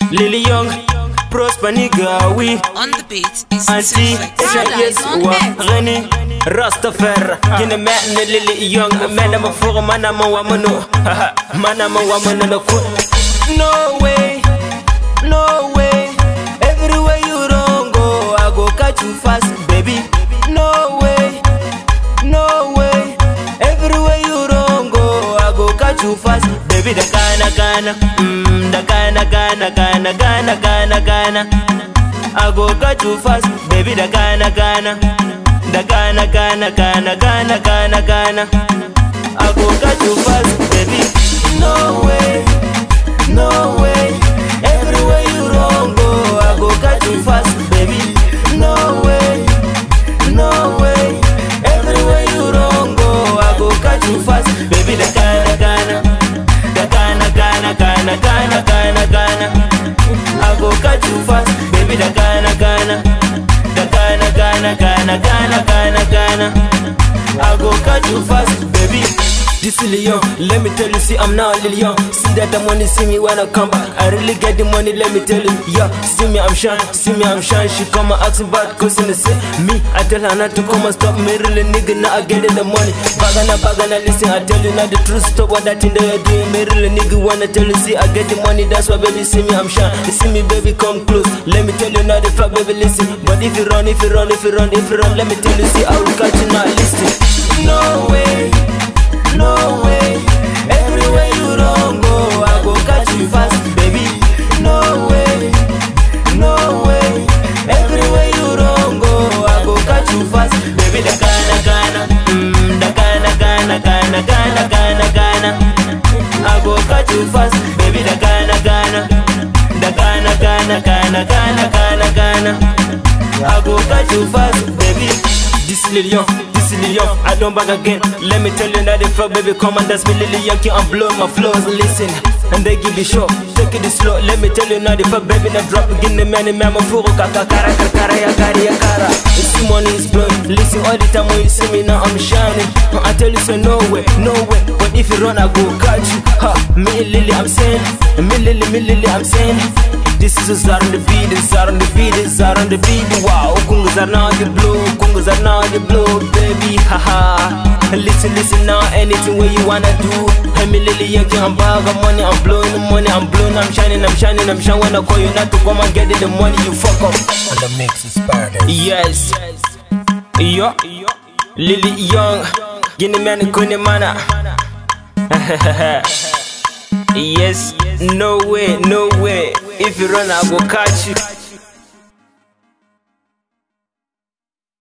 Lily Young, Prosper nigga, we on the beat is Auntie, yes, Reni, Rastafari, Gina man, Lily Young, man, I'm a four man, I'm a woman, man, I'm a woman, and a foot. No way, no way, everywhere you don't go, I go catch you fast, baby. No way, no way, everywhere you don't go, I go catch you fast, baby. The Gana, the Gana, I go catch you fast, baby. The Gana, I go catch you fast, baby. No way, no way, everywhere you don't go, I go catch you fast, baby. No way, no way, everywhere you don't go, I go catch you fast, baby. The Gana, I go catch you fast, baby. The Gana, I go catch you fast, baby. This is Leon, let me tell you, see I'm now Lil Young. See that the money, see me when I come back. I really get the money, let me tell you, yeah. See me, I'm shine, see me, I'm shine. She come and ask me about cause in the say me, I tell her not to come and stop me. Really nigga, now I get in the money. Bagana, listen, I tell you now the truth. Stop what that thing that you're doing. Me really nigga wanna tell you, see I get the money. That's why baby, see me, I'm shine. You see me, baby, come close. Let me tell you now the fact, baby, listen. But if you run, let me tell you, see I will catch you now, listen. No way, no way, everywhere you don't go, I go catch you fast, baby. No way, no way, everywhere you don't go, I go catch you fast, baby. The Gana, I go catch you fast, baby. The Gana, I go catch you fast, baby. This is Lil Young, I don't back again. Let me tell you that the fuck, baby, come and dance me, Lil Young, I'm blowing my flows. Listen, and they give you show, take it slow. Let me tell you now the fuck, baby, now drop again the man, I'm a fool, kakara, yakara. You see money is blowing, listen all the time when you see me now, I'm shining. I tell you so, no way, but if you run, I go catch you. Ha, me Lily, I'm saying, me Lily, I'm saying. This is a Zar on the beat, Zar on the beat, wow. Kungas are now the blow, baby, haha. Listen now, anything where you wanna do. I'm Lily Young, I'm bag of money, I'm blowing the money, I'm shining. When I call you not to come and get the money, you fuck up. And the mix is paradise. Yes, yo, Lily Young, Guinea man, Kuni mana. Yes, no way, if you run, I will catch you.